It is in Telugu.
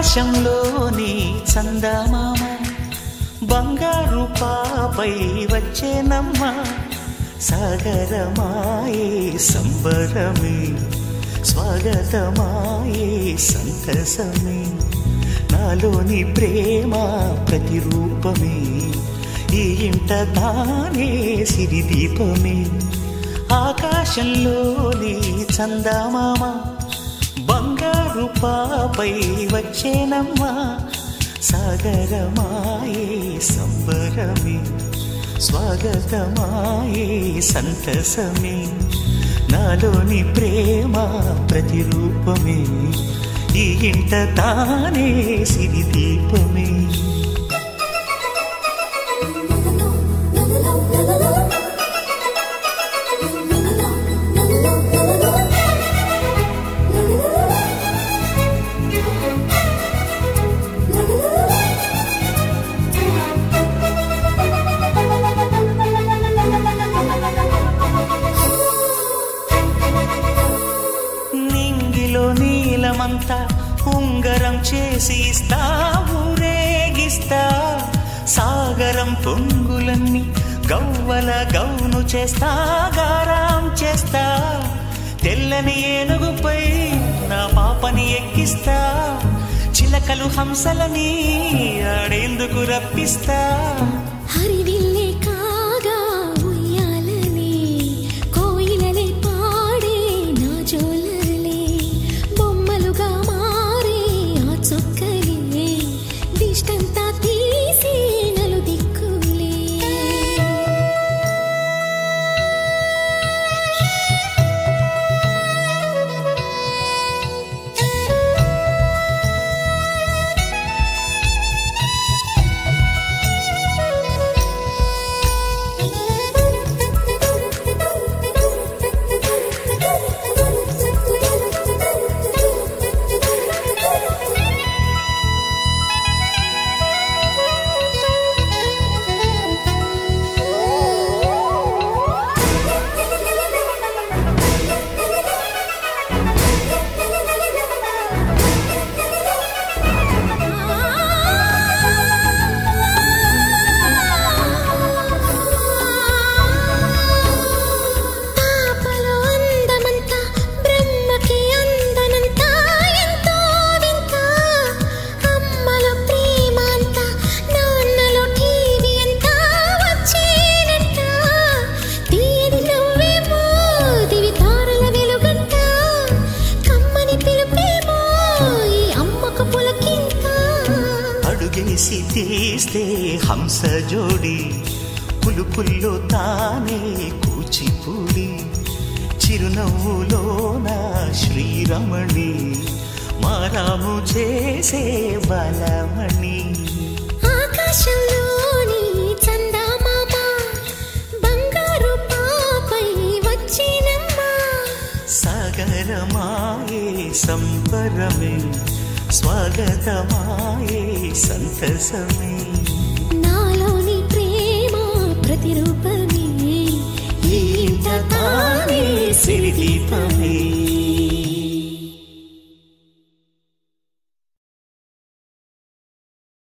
ఆకాశంలోని చందమామ బంగారు పాపై వచ్చేనమ్మ సాగరమాయే సంబరమే స్వాగతమాయే సంతసమే నాలోని ప్రేమ ప్రతిరూపమే ఈ ఇంట తానే సిరిదీపమే ఆకాశంలోని చందమామ బంగారు పాపై వచ్చేనమ్మ సాగరమాయే సంబరమే స్వాగతమాయే సంతసమే నాలోని ప్రేమ ప్రతిరూపమే ఈ ఇంట తానే సిరిదీపమే నీలమంతా ఉంగరం చేసి ఇస్తా ఊరేగిస్తా సాగరం పొంగులన్నీ గవ్వల గౌను చేస్తా గారాం చేస్తా తెల్లని ఏనుగుపై నా పాపని ఎక్కిస్తా చిలకలు హంసలని ఆడేందుకు రప్పిస్తా హరివిల్లే కాగా ఉయ్యాలని కోయిలలే పాడే నా జోలలే బొమ్మలుగా మారే ఆ చొక్కలే దిష్టంతా తీసి నలు దిక్కులే అడుగేసి తీస్తే హంస జోడి పులుపుల్లో తానే కూచిపూడి చిరునవ్వులోన శ్రీరమణి మారాము చేసే బలమణి ఆకాశంలోని చందమామ బంగారు పాపై వచ్చినమ్మ సాగరమాయే సంబరమే స్వాగతమాయే సంతసమే నాలోని ప్రేమ ప్రతిరూపమే ఈ ఇంట తానే సిరిదీపమే